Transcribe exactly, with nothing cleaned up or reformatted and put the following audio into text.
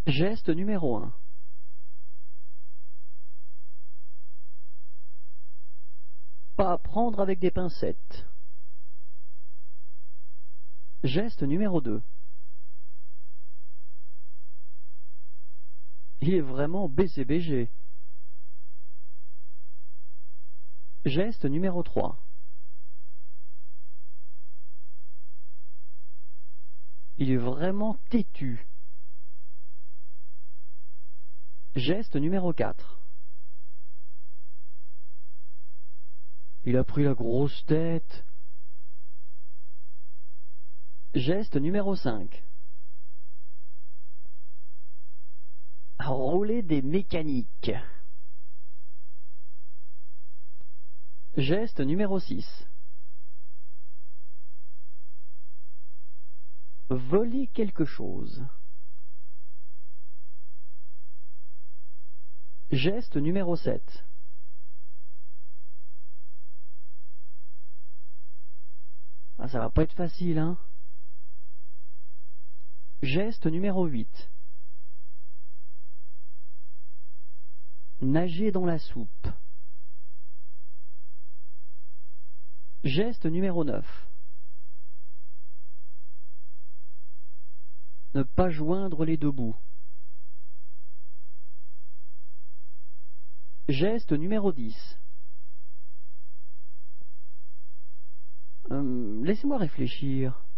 Geste numéro un. Pas prendre avec des pincettes. Geste numéro deux. Il est vraiment B C B G. Geste numéro trois. Il est vraiment têtu. Geste numéro quatre. Il a pris la grosse tête. Geste numéro cinq. Rouler des mécaniques. Geste numéro six. Voler quelque chose. Geste numéro sept. Ah, ça va pas être facile, hein? Geste numéro huit. Nager dans la soupe. Geste numéro neuf. Ne pas joindre les deux bouts. Geste numéro dix. Euh, laissez-moi réfléchir.